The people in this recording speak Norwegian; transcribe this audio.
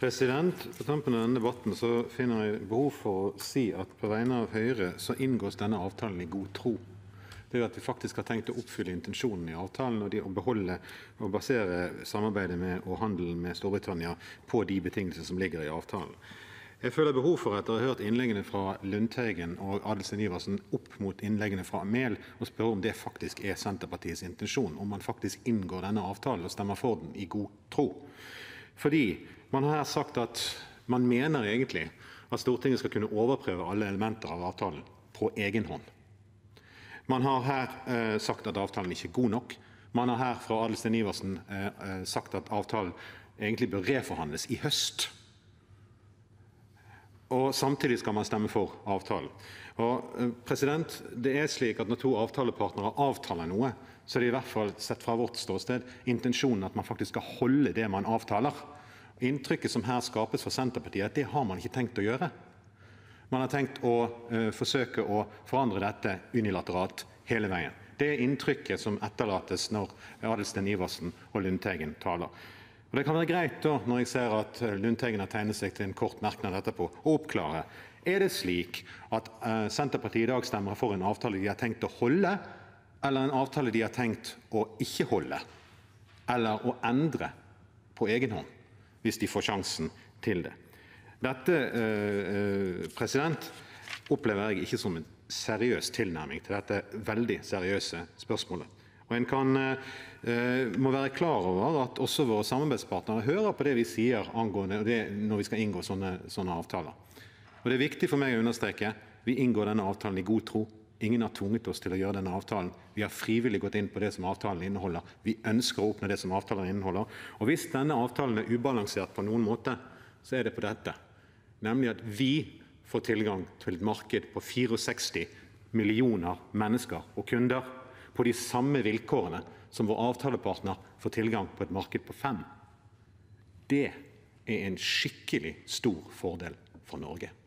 På tampen av denne debatten så finner jeg behov for å si at på vegne av Høyre så inngås denne avtalen i god tro. Det at vi faktisk har tenkt å oppfylle intensjonen i avtalen og å beholde og basere samarbeidet med og handelen med Storbritannia på de betingelser som ligger i avtalen. Jeg føler behov for, etter å ha hørt innleggene fra Lundteigen og Adelsten Iversen opp mot innleggene fra Mehl, å spørre om det faktisk er Senterpartiets intensjon, om man faktisk inngår denne avtalen og stemmer for den i god tro. Fordi man har sagt at man mener egentlig at Stortinget skal kunne overprøve alle elementer av avtalen på egen hånd. Man har her sagt at avtalen ikke er god nok. Man har her fra Adelsten Iversen sagt at avtalen egentlig bør reforhandles i høst. Og samtidig skal man stemme for avtalen. Og det er slik at når to avtalepartnere avtaler noe, så er det i hvert fall sett fra vårt ståsted intensjonen at man faktisk skal holde det man avtaler. Inntrykket som her skapes for Senterpartiet, at det har man ikke tenkt å gjøre. Man har tenkt å forsøke å forandre dette unilateralt hele veien. Det er inntrykket som etterlates når Adelsten Iversen og Lundteigen taler. Og det kan være greit da, når jeg ser at Lundteigen har tegnet seg til en kort merknad etterpå, å oppklare. Er det slik at Senterpartiet i dag stemmer for en avtale de har tenkt å holde, eller en avtale de har tenkt å ikke holde, eller å endre på egen hånd, hvis de får sjansen til det? Dette opplever jeg ikke som en seriøs tilnærming til dette veldig seriøse spørsmålet. Og en må være klar over at også våre samarbeidspartnere hører på det vi sier angående det når vi skal inngå sånne avtaler. Og det er viktig for meg å understreke, vi inngår denne avtalen i god tro. Ingen har tvunget oss til å gjøre denne avtalen. Vi har frivillig gått inn på det som avtalen inneholder. Vi ønsker å oppnå det som avtalen inneholder. Og hvis denne avtalen er ubalansert på noen måte, så er det på dette. Nemlig at vi får tilgang til et marked på 64 millioner mennesker og kunder på de samme vilkårene som vår avtalepartner får tilgang på et marked på 5. Det er en skikkelig stor fordel for Norge.